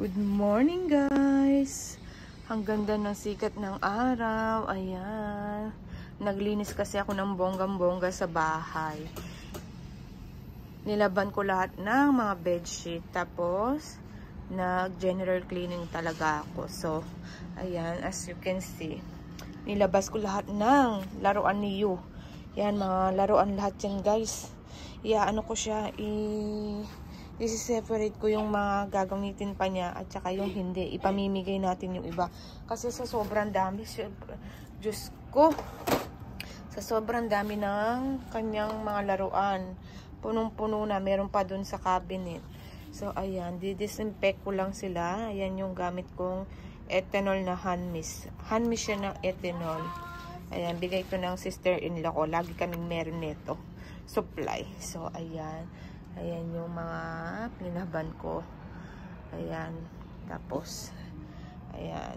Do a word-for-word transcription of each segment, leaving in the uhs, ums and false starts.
Good morning guys! Ang ganda ng sikat ng araw. Ayan. Naglinis kasi ako ng bonggang-bongga sa bahay. Nilaban ko lahat ng mga bedsheet. Tapos, nag-general cleaning talaga ako. So, ayan. As you can see, nilabas ko lahat ng laruan ni Yu. Yan, mga laruan lahat yan guys. Iya, ano ko siya, i... i-separate ko yung mga gagamitin pa niya at saka yung hindi. Ipamimigay natin yung iba. Kasi sa sobrang dami, Diyos ko, sa sobrang dami ng kanyang mga laruan. Punong-puno na. Meron pa dun sa cabinet. So, ayan. Didisinfect ko lang sila. Ayan yung gamit kong ethanol na hand mist. Hand mist siya ng ethanol. Ayan. Bigay ko ng sister-in-law ko. Lagi kaming meron nito. Supply. So, ayan. Ayan yung mga pinaban ko. Ayan. Tapos, ayan.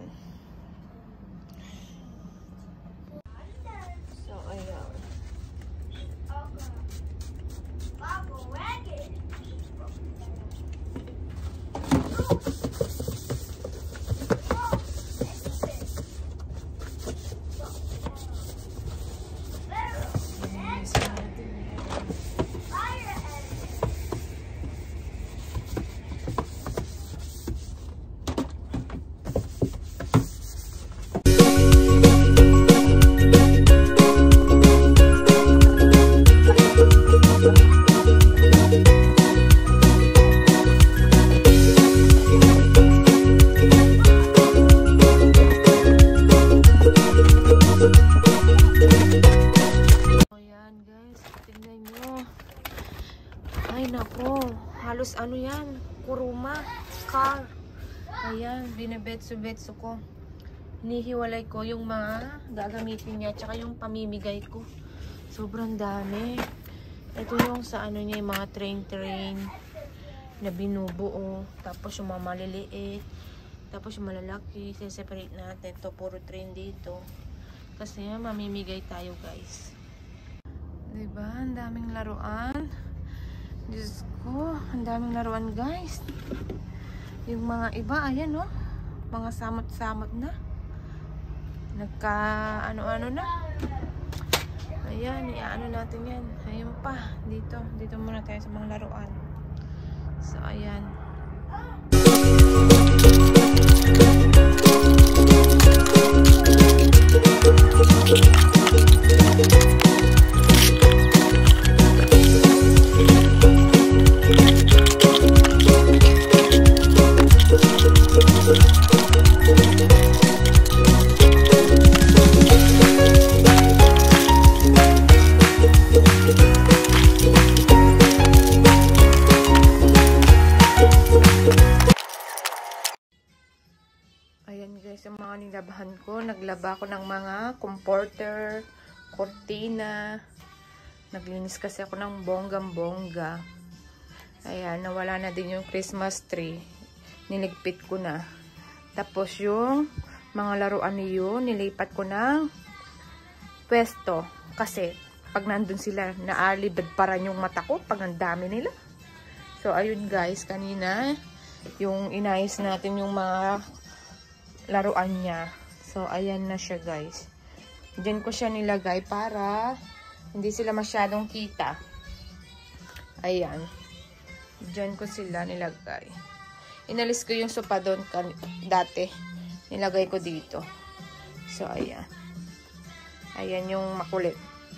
So, ayan. Halos ano yan, kuruma, car. Ayan, binebetso-betso ko. Hinihiwalay ko yung mga gagamitin niya, tsaka yung pamimigay ko. Sobrang dami. Ito yung sa ano niya, yung mga train-train na binubuo. Tapos yung mga maliliit. Tapos yung malalaki, separate natin. Ito, puro train dito. Kasi yan, mamimigay tayo guys. Diba? Ang daming laruan. Diyos ko, ang daming laruan guys. Yung mga iba, ayan oh. Mga samot-samot na. Nagka ano-ano na. Ayan, iaano natin yan. Ayun pa, dito. Dito muna tayo sa mga laruan. So, ayan. Ayan guys, yung mga nilabahan ko. Naglaba ko ng mga comforter, cortina. Naglinis kasi ako ng bonggang-bongga. Ayan, nawala na din yung Christmas tree. Niligpit ko na. Tapos yung mga laruan niyo, nilipat ko ng pwesto. Kasi pag nandun sila, naalibad paran yung mata ko pag ang dami nila. So, ayun guys, kanina, yung inayos natin yung mga laruan niya. So, ayan na siya guys. Diyan ko siya nilagay para hindi sila masyadong kita. Ayan. Diyan ko sila nilagay. Inalis ko yung sopa doon dati. Nilagay ko dito. So, ayan. Ayan yung makulit.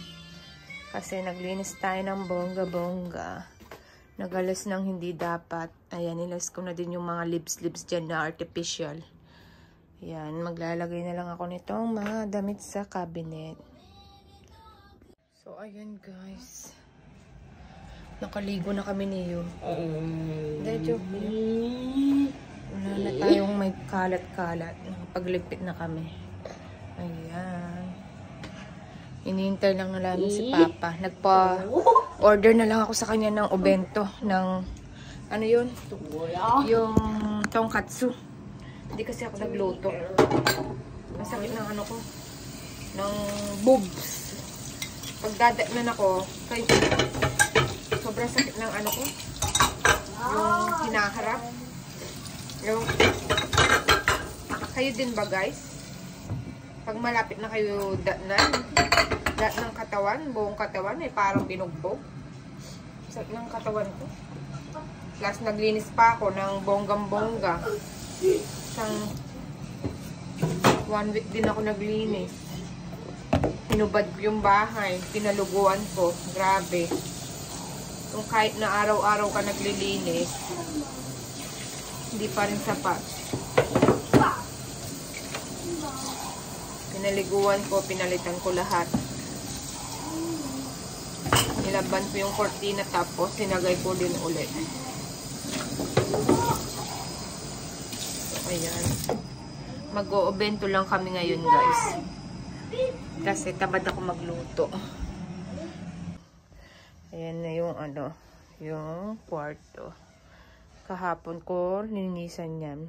Kasi naglinis tayo ng bongga-bongga. Nagalas ng hindi dapat. Ayan, nilas ko na din yung mga lips-lips dyan na artificial. Ayan, maglalagay na lang ako nitong mga damit sa cabinet. So, ayan guys. Nakaligo na kami niyo. Dahil joke niyo. Wala na tayong may kalat-kalat. Nakapagligpit na kami. Ayan. Inihintay lang na namin si Papa. Nagpa-order na lang ako sa kanya ng obento. Ng, ano yun? Yung tonkatsu. Hindi kasi ako nagluto. Masakit ng ano ko. Ng boobs. Pag dadaknan ako, kay sobrang sakit ng ano ko. Yung hinaharap. Yung, kayo din ba guys? Pag malapit na kayo datnan, dat ng katawan, buong katawan, eh parang binugbog. Sa ng katawan ko. Plus, naglinis pa ako ng bonggam-bongga. Isang one week din ako naglinis. Hinubad ko yung bahay. Pinaluguan ko. Grabe. Kung kahit na araw-araw ka naglilinis, hindi pa rin sapat. Pinaliguan ko, pinalitan ko lahat. Nilaban ko yung kortina tapos sinagay ko din ulit. So, ayan. Mag-o-bento lang kami ngayon guys. Kasi tamad ako magluto. Ayan na yung ano, yung kwarto. Kahapon ko nilinisan yan.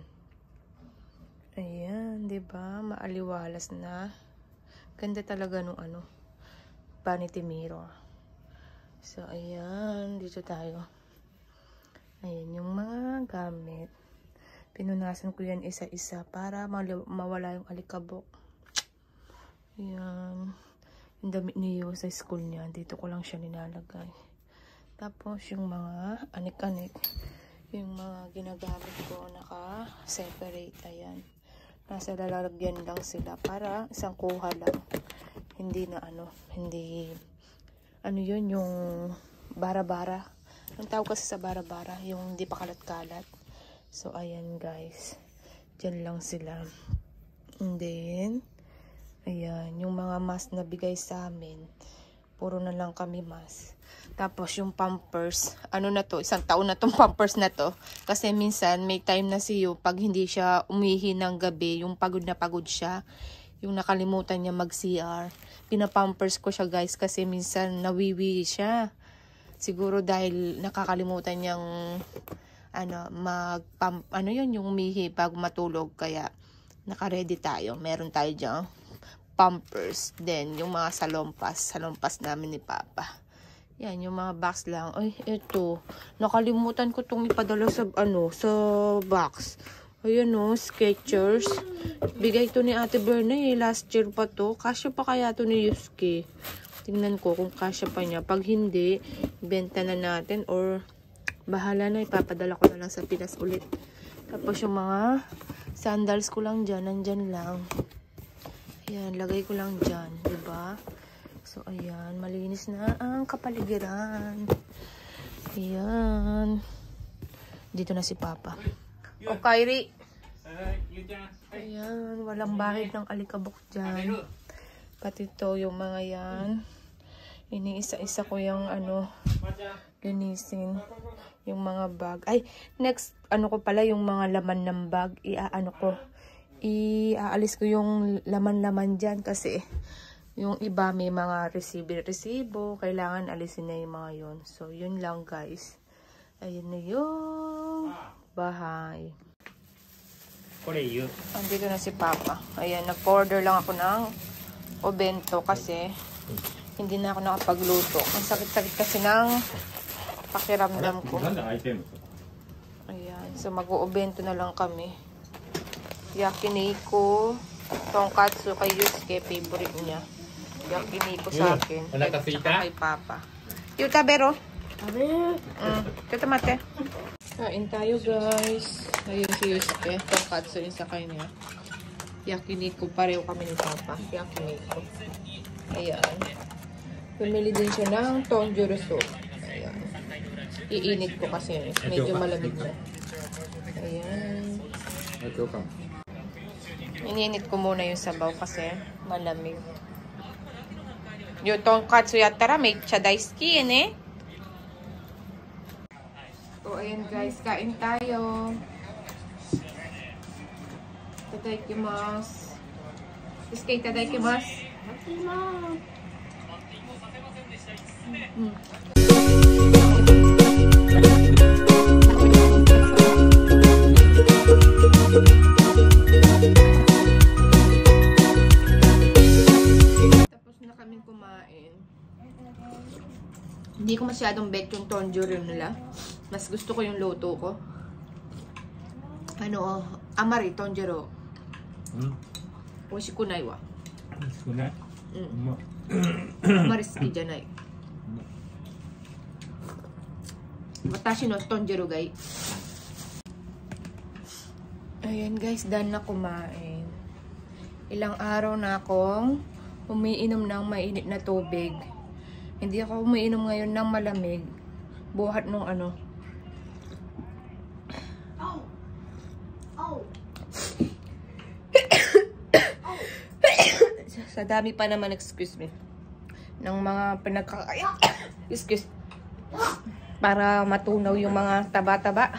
Ayan, 'di ba? Maaliwalas na. Ganda talaga nung ano, vanity mirror. So ayan, dito tayo. Ayan yung mga gamit. Pinunasan ko yan isa-isa para mawala yung alikabok. Ayan. Yung damit niyo sa school niya, dito ko lang siya nilalagay. Tapos yung mga anik-anik, yung mga ginagamit ko naka-separate. Ayan. Nasa lalagyan lang sila para isang kuha lang. Hindi na ano, hindi, ano yun, yung bara-bara. Ang tawag kasi sa bara-bara, yung hindi pa kalat-kalat. So, ayan guys. Diyan lang sila. And then, ayan, yung mga mask na bigay sa amin. Puro na lang kami mask. Tapos yung pampers, ano na to, isang taon na tong pampers na to. Kasi minsan may time na siyo pag hindi siya umihi ng gabi, yung pagod na pagod siya, yung nakalimutan niya mag-C R. Pinapampers ko siya guys kasi minsan nawiwi siya. Siguro dahil nakakalimutan niyang ano, mag pam, ano yun, yung umihi bago matulog. Kaya naka-ready tayo. Meron tayo dyan pampers. Then yung mga salompas, salompas namin ni Papa. Yan, yung mga box lang. Ay, ito. Nakalimutan ko itong ipadala sa, ano, sa box. Ayan o, Skechers. Bigay ito ni Ate Berna eh. Last year pa to. Kasya pa kaya to ni Yuski. Tingnan ko kung kasya pa niya. Pag hindi, benta na natin. Or, bahala na. Ipapadala ko na lang sa Pinas ulit. Tapos yung mga sandals ko lang dyan. Nandyan lang. Ayan, lagay ko lang dyan. Diba? So, ayan. Malinis na ang kapaligiran. Ayan. Dito na si Papa. O, Kyrie. Ayan. Walang bahid ng alikabok dyan. Pati to, yung mga yan. Iniisa-isa ko yung ano, linisin. Yung mga bag. Ay, next, ano ko pala, yung mga laman ng bag. Iaano ko. Iaalis ko yung laman-laman dyan kasi yung iba may mga resibo-resibo. Kailangan alisin na yung mga yun. So, yun lang guys. Ayun na yung bahay. Andito na si Papa. Ayan, nag-order lang ako ng obento kasi hindi na ako nakapagluto. Ang sakit-sakit kasi ng pakiramdam ko. Ayan, so mag-uobento na lang kami. Yakiniko, tonkatsu kay Yusuke, favorite niya. Yakiniko sa akin. At saka kay Papa. Yuta, Bero. Mm. Tita Mate. Kain tayo, guys. Ayun si Yusuke. Tonkatsu yun sa kanya. Yakiniko. Pareho kami ni Papa. Yakiniko. Ayan. Pumili din siya ng tonjuro soup. Ayan. Iinit ko kasi. Medyo malamig na. Ayan. Ininit ko muna yung sabaw kasi malamig. Yung tonkatsu yattara mecha daisuki yan eh. So, ayan guys, kain tayo. Itadakimasu. Yusuke, itadakimasu. Itadakimasu. Mm. Hindi ko masyadong bet yung tonjuro nila. Mas gusto ko yung luto ko. ano, amari, tonjero. Hmm? Oshikunai wa. 少ない。 う。 うんま。 あまり好きじゃない。私のtonjeroがいい。Ayan guys, done na kumain. Ilang araw na akong umiinom ng mainit na tubig. Hindi ako umiinom ngayon ng malamig. Buhat nung ano. Sa dami pa naman, excuse me, ng mga pinagkakaya. Excuse. Para matunaw yung mga taba-taba.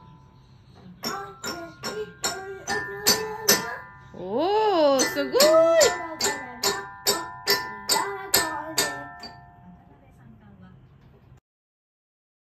Oh, so good!